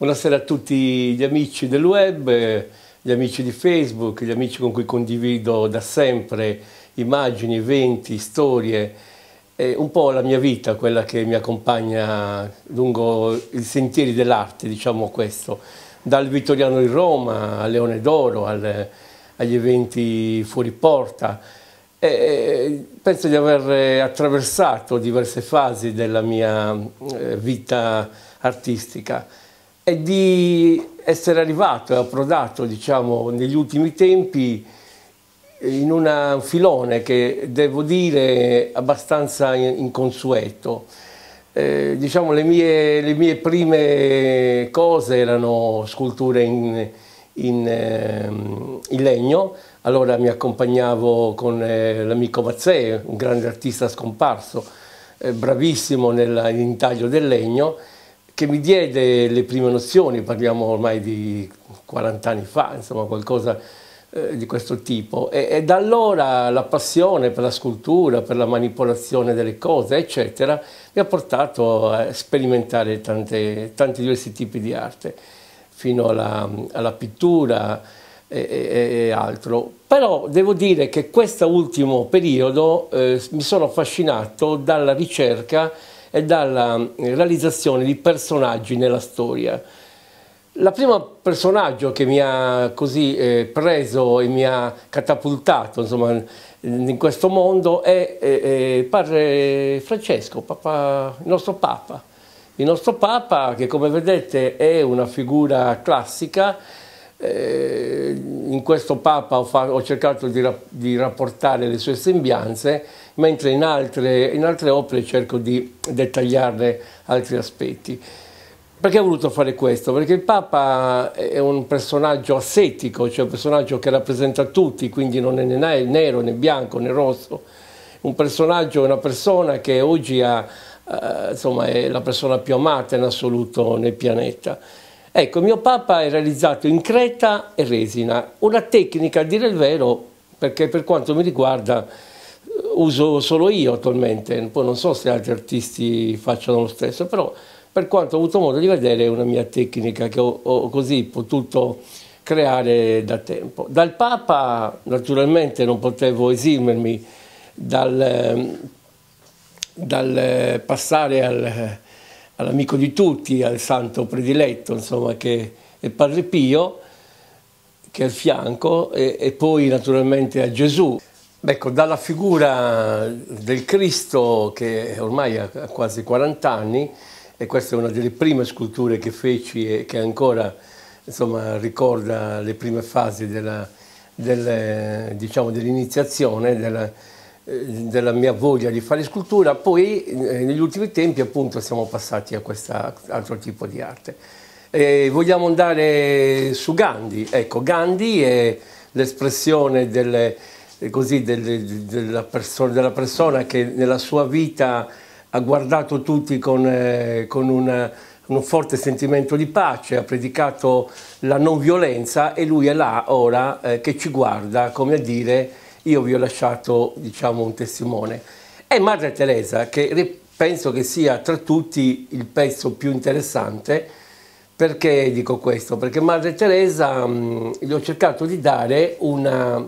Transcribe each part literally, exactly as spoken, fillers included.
Buonasera a tutti gli amici del web, gli amici di Facebook, gli amici con cui condivido da sempre immagini, eventi, storie, e un po' la mia vita, quella che mi accompagna lungo i sentieri dell'arte, diciamo questo, dal Vittoriano di Roma al Leone d'Oro, al, agli eventi fuori porta. E penso di aver attraversato diverse fasi della mia vita artistica e di essere arrivato e approdato, diciamo, negli ultimi tempi in una, un filone che devo dire abbastanza inconsueto. Eh, diciamo, le mie, le mie prime cose erano sculture in, in, in legno. Allora mi accompagnavo con eh, l'amico Mazzè, un grande artista scomparso, eh, bravissimo nell'intaglio del legno, che mi diede le prime nozioni, parliamo ormai di quaranta anni fa, insomma qualcosa eh, di questo tipo. E, e da allora la passione per la scultura, per la manipolazione delle cose, eccetera, mi ha portato a sperimentare tante, tanti diversi tipi di arte, fino alla, alla pittura e, e, e altro. Però devo dire che questo ultimo periodo eh, mi sono affascinato dalla ricerca e dalla realizzazione di personaggi nella storia. Il primo personaggio che mi ha così eh, preso e mi ha catapultato, insomma, in questo mondo è, è, è padre Francesco, Papa, il nostro Papa. Il nostro Papa, che come vedete è una figura classica. Eh, in questo Papa ho, fa, ho cercato di, ra, di rapportare le sue sembianze, mentre in altre, in altre opere cerco di dettagliarne altri aspetti. Perché ho voluto fare questo? Perché il Papa è un personaggio assetico, cioè un personaggio che rappresenta tutti, quindi non è né nero né bianco né rosso. Un personaggio, una persona che oggi ha, eh, insomma, è la persona più amata in assoluto nel pianeta. Ecco, mio Papa è realizzato in creta e resina, una tecnica, a dire il vero, perché per quanto mi riguarda uso solo io attualmente, poi non so se altri artisti facciano lo stesso, però per quanto ho avuto modo di vedere è una mia tecnica che ho, ho così potuto creare da tempo. Dal Papa naturalmente non potevo esimermi dal, dal passare al... all'amico di tutti, al santo prediletto, insomma, che è Padre Pio, che è al fianco, e, e poi naturalmente a Gesù. Ecco, dalla figura del Cristo, che ormai ha quasi quaranta anni, e questa è una delle prime sculture che feci e che ancora, insomma, ricorda le prime fasi della, del, diciamo, dell'iniziazione, della, della mia voglia di fare scultura. Poi eh, negli ultimi tempi appunto siamo passati a questo altro tipo di arte. E vogliamo andare su Gandhi. Ecco, Gandhi è l'espressione del, così, del, della, perso della persona che nella sua vita ha guardato tutti con, eh, con una, un forte sentimento di pace, ha predicato la non violenza, e lui è là ora eh, che ci guarda come a dire: io vi ho lasciato, diciamo, un testimone. È Madre Teresa, che penso che sia tra tutti il pezzo più interessante. Perché dico questo? Perché Madre Teresa mh, gli ho cercato di dare una,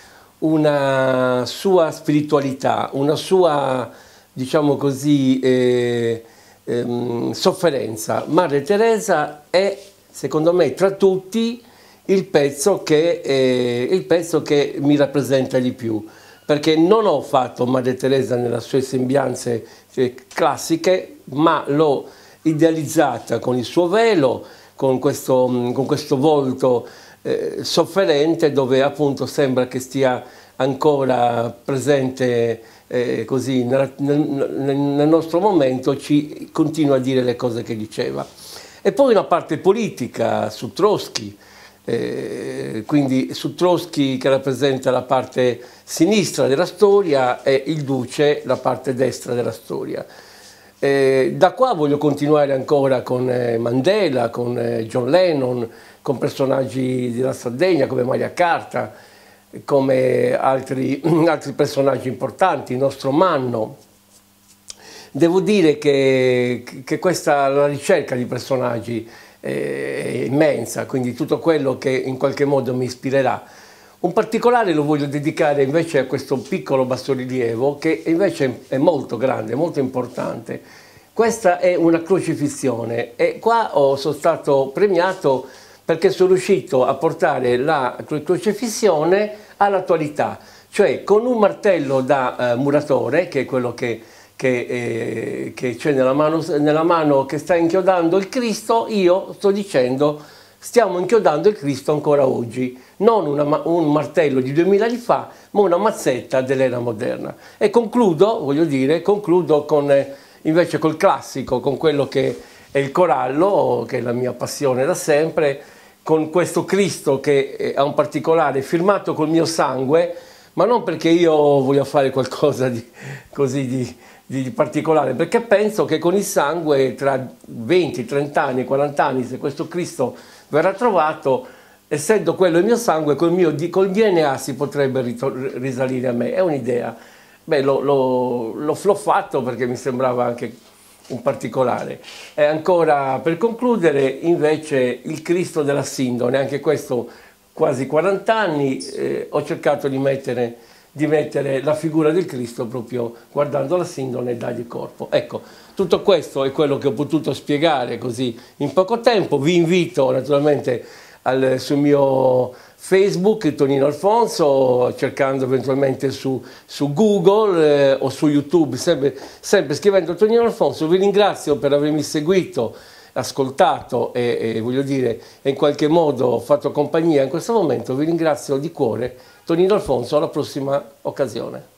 una sua spiritualità, una sua, diciamo così, eh, ehm, sofferenza. Madre Teresa è, secondo me, tra tutti il pezzo che, eh, il pezzo che mi rappresenta di più, perché non ho fatto Madre Teresa nelle sue sembianze eh, classiche, ma l'ho idealizzata con il suo velo, con questo, con questo volto eh, sofferente, dove appunto sembra che stia ancora presente eh, così nel, nel, nel nostro momento, ci continua a dire le cose che diceva. E poi una parte politica su Trotsky. Eh, quindi su Trotsky, che rappresenta la parte sinistra della storia, e il Duce la parte destra della storia. Eh, da qua voglio continuare ancora con eh, Mandela, con eh, John Lennon, con personaggi della Sardegna come Maria Carta, come altri, altri personaggi importanti, il nostro Manno. Devo dire che, che questa la ricerca di personaggi è immensa, quindi tutto quello che in qualche modo mi ispirerà. Un particolare lo voglio dedicare invece a questo piccolo bassorilievo che invece è molto grande, molto importante. Questa è una crocifissione e qua oh, sono stato premiato perché sono riuscito a portare la crocifissione all'attualità, cioè con un martello da eh, muratore, che è quello che che, eh, che c'è nella mano, nella mano che sta inchiodando il Cristo, io sto dicendo stiamo inchiodando il Cristo ancora oggi, non una, un martello di duemila anni fa, ma una mazzetta dell'era moderna. E concludo, voglio dire, concludo con, eh, invece col classico, con quello che è il corallo, che è la mia passione da sempre, con questo Cristo che ha un particolare firmato col mio sangue, ma non perché io voglio fare qualcosa di, così di, di particolare, perché penso che con il sangue tra venti, trenta anni, quaranta anni, se questo Cristo verrà trovato, essendo quello il mio sangue, col mio col D N A si potrebbe risalire a me. È un'idea. Beh, l'ho fatto perché mi sembrava anche un particolare. E ancora, per concludere, invece, il Cristo della Sindone, anche questo quasi quaranta anni, eh, ho cercato di mettere, di mettere la figura del Cristo proprio guardando la Sindone e dargli corpo. Ecco, tutto questo è quello che ho potuto spiegare così in poco tempo. Vi invito naturalmente al, sul mio Facebook, Tonino Alfonso, cercando eventualmente su, su Google eh, o su YouTube, sempre, sempre scrivendo Tonino Alfonso. Vi ringrazio per avermi seguito, ascoltato e, e voglio dire in qualche modo fatto compagnia in questo momento. Vi ringrazio di cuore. Tonino Alfonso, alla prossima occasione.